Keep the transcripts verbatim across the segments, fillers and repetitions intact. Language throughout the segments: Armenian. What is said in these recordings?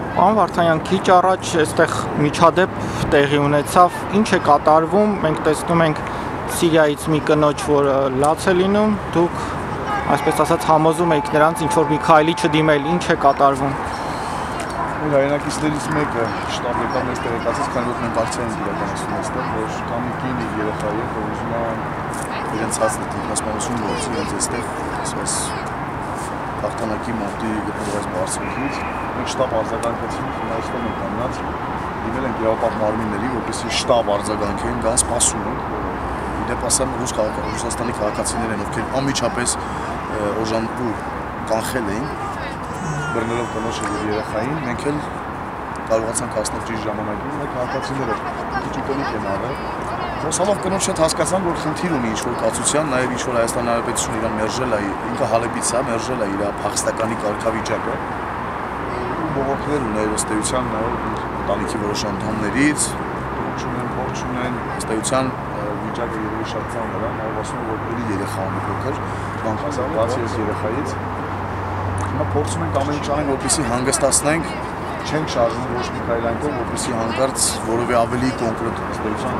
Պարոն Վարդանյան, քիչ առաջ այստեղ միջադեպ տեղի ունեցավ, ինչ է կատարվում, մենք տեսնում ենք Սիրիայից մի կնոջ, որը լաց է լինում, դուք, այսպես ասած, համոզում եք նրանց ինչ-որ մի քայլի չդիմել, ինչ է կատարվում։ Մեր հայրենակիցներից մեկը շտաբ եկավ մեզ տեղեկացրեց, քանի որ մենք ակցիա ենք իրականացնում այստեղ, որ կա մի կին իր երեխայի հետ, որ ուզում է իրենց հացն է ինքնասպանություն գործի, իրենց այստեղ, ասես, հաղթանակի մոտի գտնվող այս բարձունքից, մենք շտաբ արձագանքեցինք, հիմա այստեղ ենք կանգնած, դիմել ենք իրավապահ մարմինների, որպեսզի շտաբ արձագանքեն, դա սպասում ենք, իդեպ ասեմ, Ռուսաստանի քաղաքացիներ են, ովքեր անմիջապես օժանդու կանխել էին, բռնելով կնոջը և երեխային, մենք էլ կարողացանք հասնել ճիշտ ժամանակին, մեր քաղաքացիները քիչ ուտելիք են արել։ Խոսալով կնոջ հետ հասկացանք, որ խնդիր ունի ինչ-որ կացության, նաև ինչ-որ Հայաստանի Հանրապետությունը իրան մերժել է, ինքը Հալեբից է, մերժել է իր փախստականի կարգավիճակը, բողոքներ ուներ ըստ էության նաև իր ընտանիքի որոշ անդամներից, չունեն, փող չունեն, ըստ էության վիճակը երևի շատ ծանր է, նաև ասում է, որ էլի երեխա ունի փոքր, բացի այս երեխայից Հիմա փորձում ենք ամեն ինչ անենք, որպեսզի հանգստացնենք, չենք շարժվում ոչ մի քայլ այնքան, որպեսզի հանկարծ որևէ ավելի կոնկրետ ըստեյության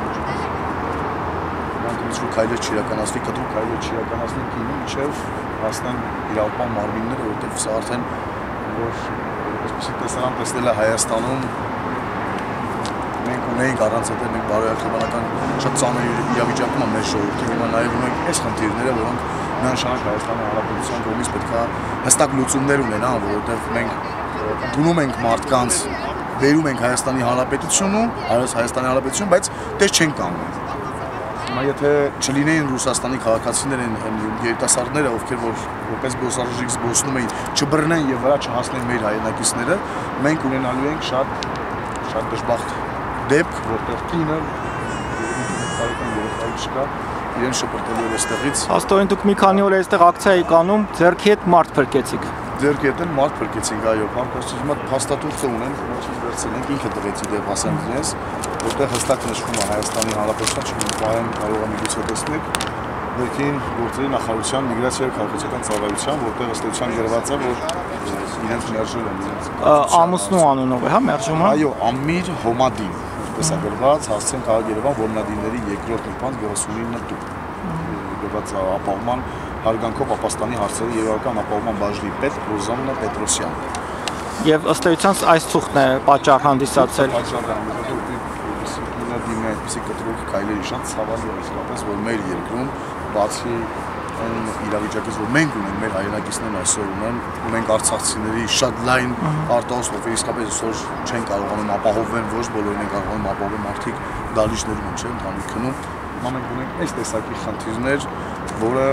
Իրանք ինչ-որ քայլեր չիրականացվի, կտրուկ քայլեր չիրականացվի կինի, մինչև հասնեն իրավապահ մարմինները, որտեղ սա արդեն որ այսպեսի տեսարան տեսնել է Հայաստանում մենք ունեինք առանց հետո մենք բարոյական շատ ծանր իրավիճակում է մեր ժողովուրդը, հիմա նաև ունենք այս խնդիրները, որոնք միանշանակ Հայաստանի Հանրապետության կողմից պետք է հստակ լուծումներ ունենան, որովհետև մենք դնում ենք մարդկանց, բերում ենք Հայաստանի Հանրապետությունում, Հայաստանի Հանրապետություն, բայց դες չենք կանգնում։ Հիմա եթե չլինեին Ռուսաստանի քաղաքացիներ են երիտասարդները, ովքեր որ որպես զբոսաշրջիկ զբոսնում էին, չբռնեն եւ վրա չհասնեն մեր հայրենակիցները, մենք ունենալու ենք շատ շատ դժբախտ դեպք, որտեղ կինը երեխային երեխայի չկա, իրեն շպրտելու էր այստեղից։ Աստորեն դուք մի քանի օր այստեղ ակցիա եք անում, ձեռքի հետ մարդ փրկեցիք։ Ձեռքի հետ էլ մարդ փրկեցինք, այո, փաստաթուղթ հիմա փաստաթուղթը ունեն, ոչինչ վերցնենք, ինքը տվեց իդեպ ասեմ ձեզ, որտեղ հստակ նշվում է Հայաստանի Հանրապետության չմիջոցային կարող է միգուցե տեսնեք, ներքին գործերի նախարարության միգրացիայի քաղաքացիական ծառայության, որտեղ ըստ էության գրված է, որ իրենց մերժել են իրենց ամուսնու անունով է, հա, մերժումը։ Այո, Ամիր Հոմադին, ինչպես է գրված, հասցեն քաղաք Երևան որմնադիրների երկրորդ նպանց երեսունինը տուն։ Գրված ապահովման հարգանքով ապաստանի հարցերի երևական ապահովման բաժնի պետ Ռոզաննա Պետրոսյան։ Եվ ըստ էության այս ցուցն է պատճառ հանդիսացել։ Պատճառ հանդիսացել դիմի այդպիսի կտրուկ քայլերի շատ ցավալի է իսկապես, որ մեր երկրում բացի այն իրավիճակից, որ մենք ունենք, մեր հայրենակիցներն այսօր ունեն, ունենք արցախցիների շատ լայն արտահոսքով, իսկապես այսօր չեն կարողանում ապահովեն, ոչ բոլորին են կարողանում ապահովել մարդիկ դալիճներում են, չէ՞, ընդհանուր քնում։ Հիմա մենք ունենք այս տեսակի խնդիրներ, որը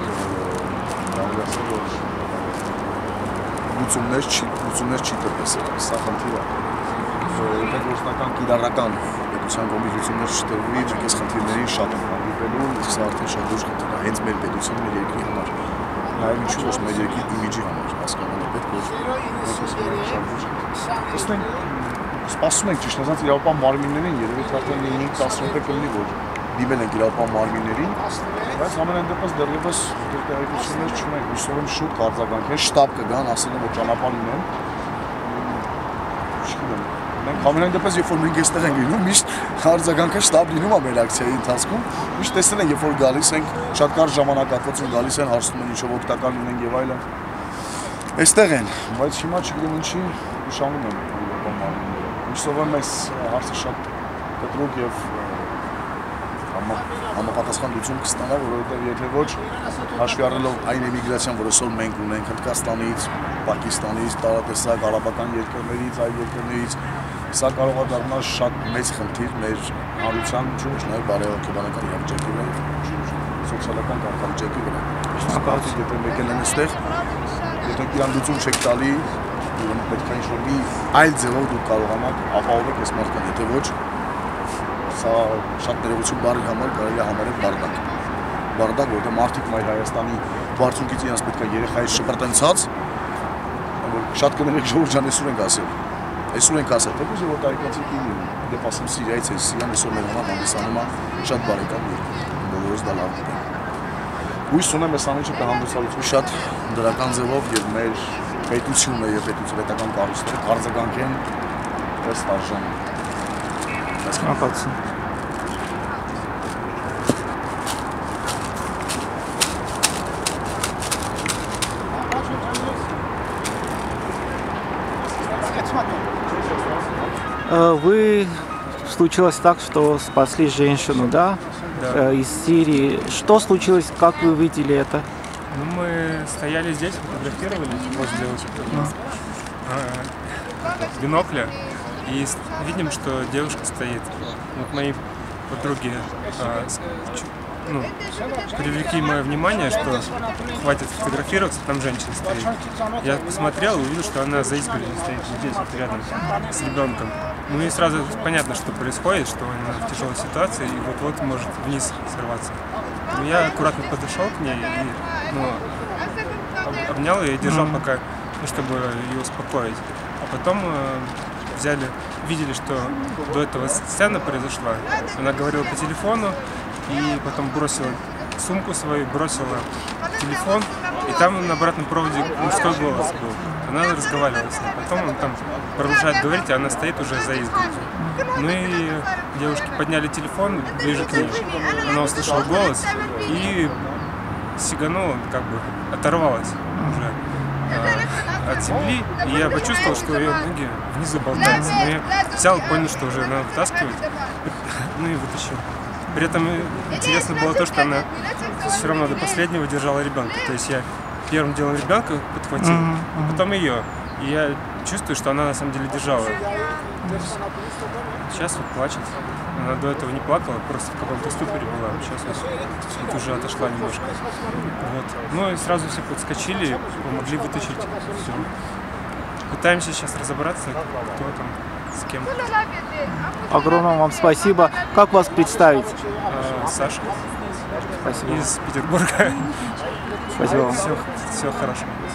ասել որ լուծումներ չի, լուծումներ չի տրվեցել, սա խնդիր է։ Եթե գործնական կիրառական պետության կողմից լուծումներ չտրվի, այս խնդիրներին շատ են հանդիպելու, իսկ սա արդեն շատ լուրջ խնդիր է հենց մեր պետության, մեր երկրի համար, նաև ինչու ոչ մեր երկրի իմիջի համար, հասկանալի պետք որ մենք շատ լուրջ խնդիր։ Տեսնենք, սպասում ենք ճիշտ ասած իրավապահ մարմիններին, երևի արդեն ինը տասը րոպե կլինի, որ դիմել ենք իրավապահ մարմիններին, բայց ամենայն դեպս դեռևս տեղեկություններ չունենք, հուսով եմ շուտ կարձագանքեն, շտաբ կգան, ասել են որ ճանապարհ ունեն։ Չգիտեմ։ Մենք ամենայն դեպս երբ որ մենք այստեղ ենք լինում, միշտ արձագանքը շտաբ լինում է մեր ակցիայի ընթացքում, միշտ տեսել են երբ որ գալիս ենք, շատ կարճ ժամանակահատվածում գալիս են, հարցնում են ինչով օգտակար լինենք եւ այլն։ Այստեղ են, բայց հիմա չգիտեմ ինչի ուշանում են իրավապահ մարմինները։ Հուսով եմ այս հարցը շատ կտրուկ եւ համապատասխան լուծում կստանա, որովհետև եթե ոչ հաշվի առնելով այն էմիգրացիան, որ այսօր մենք ունենք Հնդկաստանից, Պակիստանից, տարատեսակ արաբական երկրներից, այլ երկրներից, սա կարող է դառնալ շատ մեծ խնդիր մեր հանրության ոչ նաև բարոյական իրավիճակի վրա, սոցիալական կարգավիճակի վրա։ Շնորհակալություն, եթե եկել են այստեղ, եթե իրան լուծում չեք տալի, պետք է ինչ-որ մի այլ ձևով դուք կարողանաք ապահովել այս մարդկանց, եթե ոչ սա շատ ներողություն բարի համար կարելի է համարել բարդակ։ Բարդակ, որտեղ մարդիկ մայր Հայաստանի բարձունքից իրենց պետք է երեխայից շպրտենցած, որ շատ կներեք ժողովուրդ ջան, այսօր ենք ասել։ Այսօր ենք ասել, թեպուզ որ տարիքացի կինի, դեպ ասեմ Սիրիայից է, Սիրիան այսօր մեր համար հանդիսանում է շատ բարեկամ երկիր, բոլորս դա լավ գիտեն։ Հույս ունեմ այս ամենը կհանդիսալուծվի շատ դրական ձևով եւ մեր պետությունը եւ պետության կառույցները արձագանքեն ըստ արժանի։ Անկացություն։ Вы случилось так, что спасли женщину, да? Да. Из Сирии. Что случилось, как вы увидели это? Ну, мы стояли здесь, фотографировались возле э, бинокля и с- видим, что девушка стоит. Вот мои подруги э, с- ч- ну, привлекли мое внимание, что хватит фотографироваться, там женщина стоит. Я посмотрел и увидел, что она за изгородью стоит вот здесь, вот рядом с ребенком. Ну и сразу понятно, что происходит, что она в тяжелой ситуации и вот-вот может вниз сорваться. Ну, я аккуратно подошел к ней и ну, об- обнял ее и держал пока, ну, чтобы ее успокоить. А потом э, взяли, видели, что до этого сцена произошла. Она говорила по телефону и потом бросила сумку свою, бросила телефон, и там на обратном проводе мужской голос был. Она разговаривала с ней. Потом он там продолжает говорить, а она стоит уже за изгородью. Ну и девушки подняли телефон ближе к ней. Она услышала голос и сиганула, как бы оторвалась уже а, от земли. И я почувствовал, что ее ноги внизу болтаются. Но я взял и понял, что уже надо вытаскивать. Ну и вытащил. При этом интересно было то, что она все равно до последнего держала ребенка. То есть я первым делом ребенка подхватил, а потом ее. И я чувствую, что она на самом деле держала. Сейчас вот плачет. Она до этого не плакала, просто в каком-то ступоре была. Сейчас вот, вот уже отошла немножко. Вот. Ну и сразу все подскочили, помогли вытащить все. Пытаемся сейчас разобраться, кто там, с кем. Огромное вам спасибо. Как вас представить? А, Саша Спасибо. из Петербурга. Спасибо вам. Все, все хорошо.